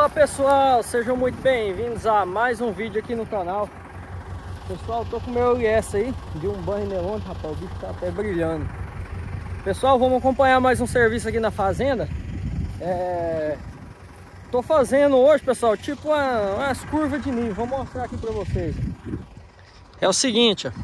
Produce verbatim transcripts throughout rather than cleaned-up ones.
Fala pessoal, sejam muito bem-vindos a mais um vídeo aqui no canal. Pessoal, tô com o meu L S aí, de um banho neon, rapaz, o bicho tá até brilhando. Pessoal, vamos acompanhar mais um serviço aqui na fazenda. É... Tô fazendo hoje, pessoal, tipo uma, umas curvas de nível, vou mostrar aqui pra vocês. É o seguinte, ó.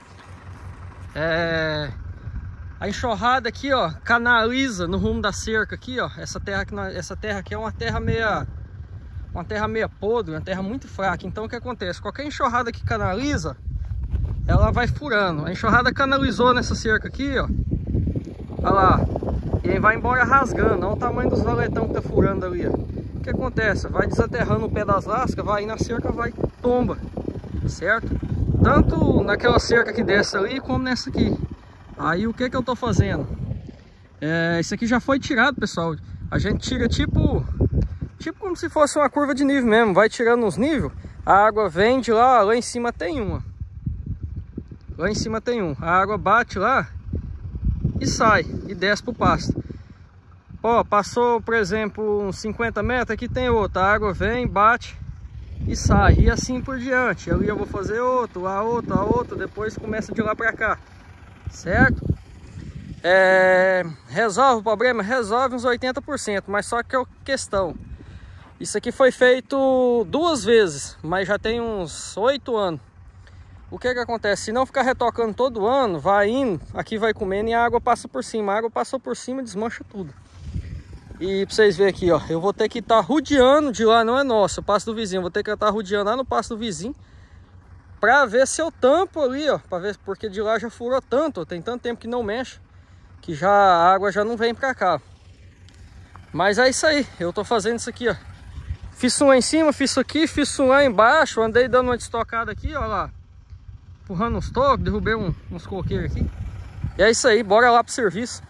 É... A enxurrada aqui, ó, canaliza no rumo da cerca aqui, ó. Essa terra aqui, essa terra aqui é uma terra meia, uma terra meia podre, uma terra muito fraca. Então o que acontece? Qualquer enxurrada que canaliza, ela vai furando. A enxurrada canalizou nessa cerca aqui, ó. Olha lá. E aí vai embora rasgando. Olha o tamanho dos valetão que tá furando ali, ó. O que acontece? Vai desaterrando o pé das lascas, vai na cerca, vai tomba, certo? Tanto naquela cerca que desce ali, como nessa aqui. Aí o que que eu tô fazendo? É, isso aqui já foi tirado, pessoal. A gente tira tipo Tipo como se fosse uma curva de nível mesmo. Vai tirando os níveis. A água vem de lá, lá em cima tem uma. Lá em cima tem um. A água bate lá e sai, e desce pro pasto. Ó, passou, por exemplo, uns cinquenta metros, aqui tem outra. A água vem, bate e sai. E assim por diante. Ali eu vou fazer outro, lá outro, lá outro. Depois começa de lá pra cá. Certo? É, resolve o problema? Resolve uns oitenta por cento, mas só que é questão. Isso aqui foi feito duas vezes, mas já tem uns oito anos. O que que acontece? Se não ficar retocando todo ano, vai indo, aqui vai comendo e a água passa por cima. A água passou por cima e desmancha tudo. E pra vocês verem aqui, ó, eu vou ter que estar tá rodeando de lá, não é nosso, é o pasto do vizinho. Eu vou ter que estar tá rodeando lá no pasto do vizinho, pra ver se eu tampo ali, ó, pra ver, porque de lá já furou tanto, tem tanto tempo que não mexe, que já a água já não vem pra cá. Mas é isso aí, eu tô fazendo isso aqui, ó. Fiz um lá em cima, fiz isso aqui, fiz um lá embaixo, andei dando uma estocada aqui, ó lá. Empurrando uns tocos, derrubei um, uns coqueiros aqui. E é isso aí, bora lá pro serviço.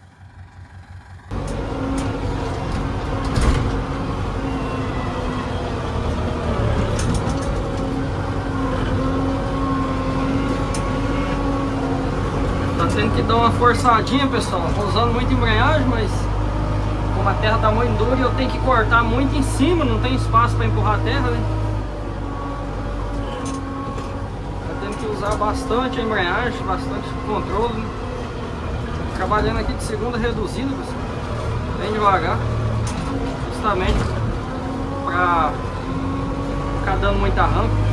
Tendo que dar uma forçadinha, pessoal. Tô usando muita embreagem, mas como a terra tá muito dura, eu tenho que cortar muito em cima, não tem espaço para empurrar a terra, né? Eu tenho que usar bastante a embreagem, bastante controle, né? Trabalhando aqui de segunda reduzida, pessoal, bem devagar, justamente para ficar dando muita rampa.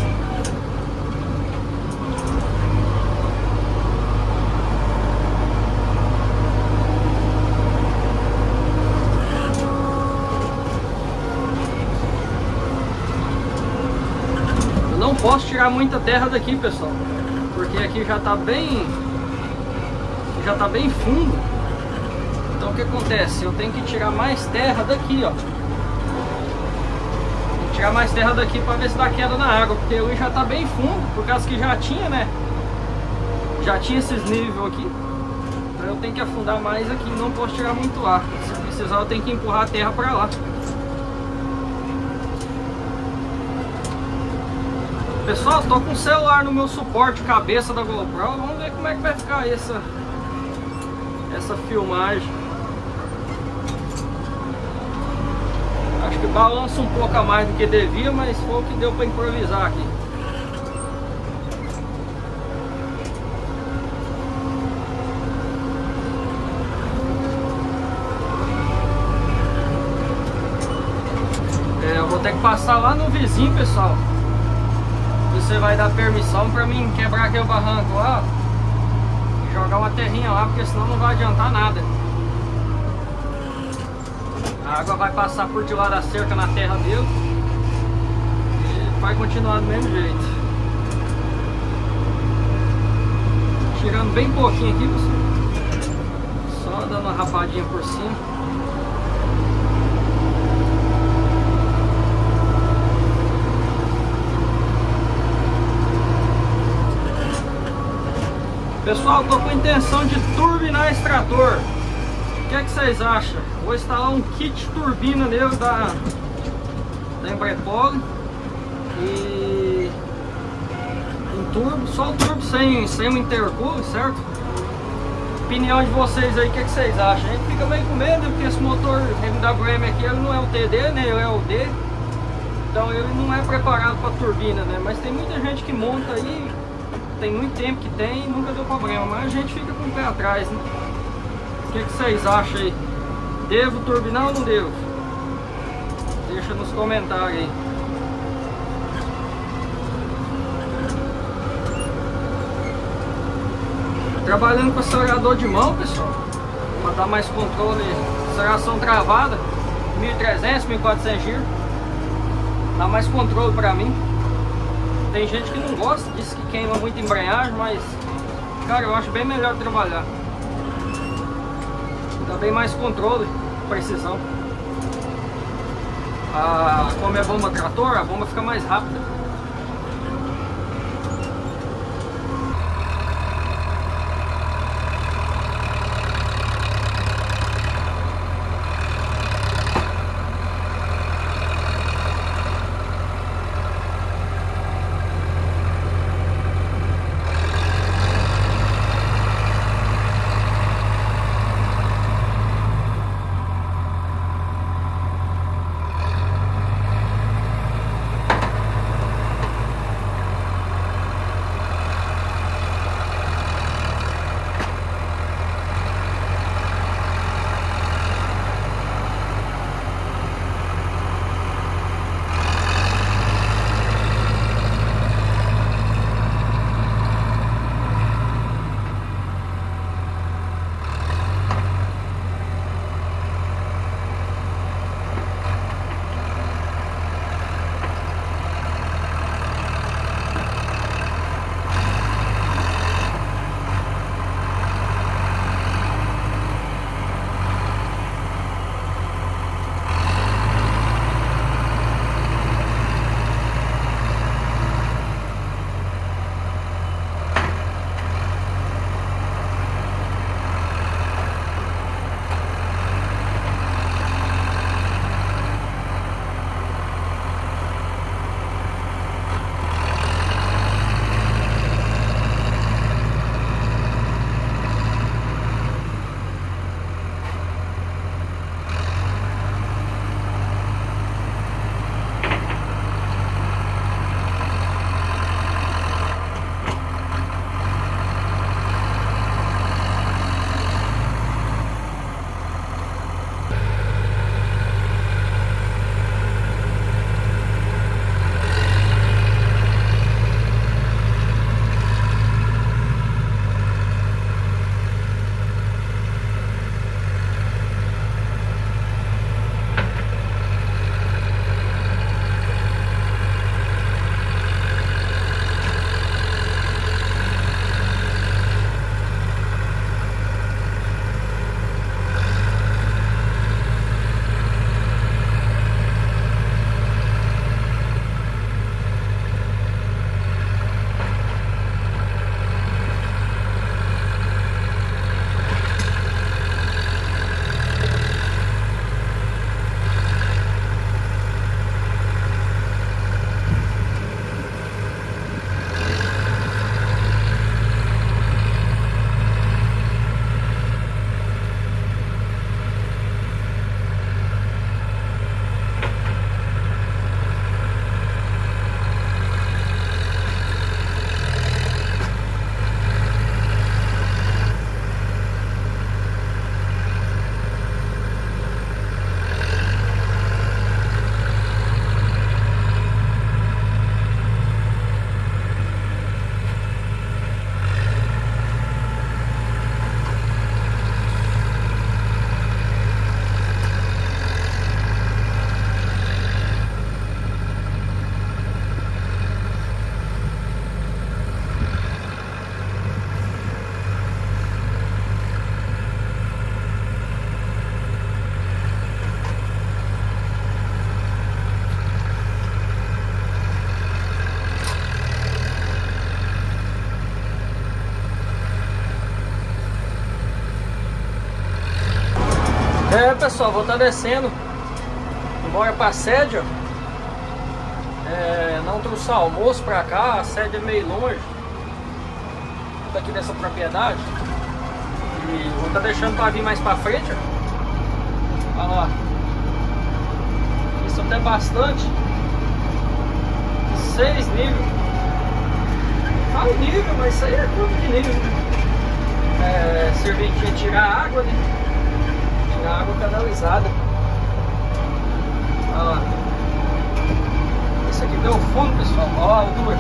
Não posso tirar muita terra daqui, pessoal, porque aqui já tá bem já tá bem fundo. Então o que acontece? Eu tenho que tirar mais terra daqui, ó. Vou tirar mais terra daqui para ver se dá queda na água, porque ele já tá bem fundo, por causa que já tinha, né? Já tinha esses níveis aqui. Então eu tenho que afundar mais aqui, não posso tirar muito ar. Se precisar eu tenho que empurrar a terra para lá. Pessoal, tô com o celular no meu suporte cabeça da GoPro. Vamos ver como é que vai ficar essa, essa filmagem. Acho que balança um pouco a mais do que devia, mas foi o que deu para improvisar aqui. É, eu vou ter que passar lá no vizinho, pessoal. Você vai dar permissão para mim quebrar aquele barranco lá e jogar uma terrinha lá, porque senão não vai adiantar nada. A água vai passar por de lá da cerca na terra dele e vai continuar do mesmo jeito. Tirando bem pouquinho aqui, pessoal. Só dando uma rapadinha por cima. Pessoal, tô com a intenção de turbinar esse trator. O que é que vocês acham? Vou instalar um kit turbina nele da, da Embrepol e um turbo, só o turbo sem, sem o intercooler, certo? Opinião de vocês aí, o que é que vocês acham? A gente fica meio com medo, porque esse motor M W M aqui ele não é o T D, né? Ele é o D. Então ele não é preparado para turbina, né? Mas tem muita gente que monta aí, tem muito tempo que tem e nunca deu problema. Mas a gente fica com o pé atrás, né? O que, que vocês acham aí? Devo turbinar ou não devo? Deixa nos comentários aí. Trabalhando com acelerador de mão, pessoal, para dar mais controle, aceleração travada, mil e trezentos, mil e quatrocentos giros, dá mais controle para mim. Tem gente que não gosta, diz que queima muito a embreagem, mas cara, eu acho bem melhor trabalhar. Dá bem mais controle, precisão. Ah, como é bomba trator, a bomba fica mais rápida. É, pessoal, vou estar descendo embora pra sede, ó. É, não trouxe almoço pra cá, a sede é meio longe daqui dessa propriedade. E vou estar deixando pra vir mais pra frente, ó. Olha lá. Isso até bastante. Seis níveis. Fala nível, mas isso aí é tudo de nível. É, serventia tirar água, né? Tirar água canalizada. Olha lá. Esse aqui deu fundo, pessoal. Olha a altura.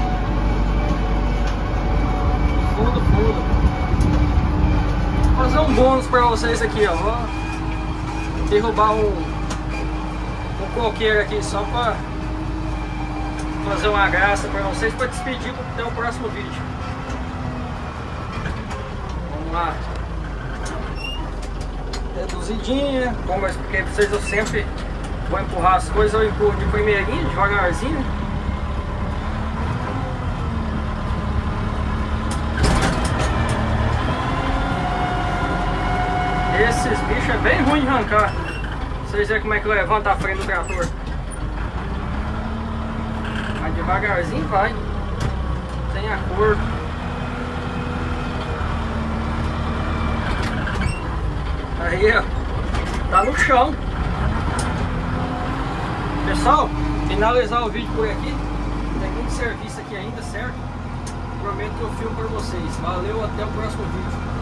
Fundo, fundo. Vou fazer um bônus pra vocês aqui, ó. Vou derrubar um, um coqueiro aqui só pra fazer uma graça pra vocês, pra despedir até o próximo vídeo. Vamos lá. Reduzidinha, como eu expliquei pra vocês, eu sempre vou empurrar as coisas, eu empurro de primeirinha, devagarzinho. Esses bichos é bem ruim de arrancar. Vocês verem como é que levanta a frente do trator. Mas devagarzinho vai. Sem acordo. Aí, ó. Tá no chão. Pessoal, finalizar o vídeo por aqui. Tem muito serviço aqui ainda, certo? Prometo que eu filmo para vocês. Valeu, até o próximo vídeo.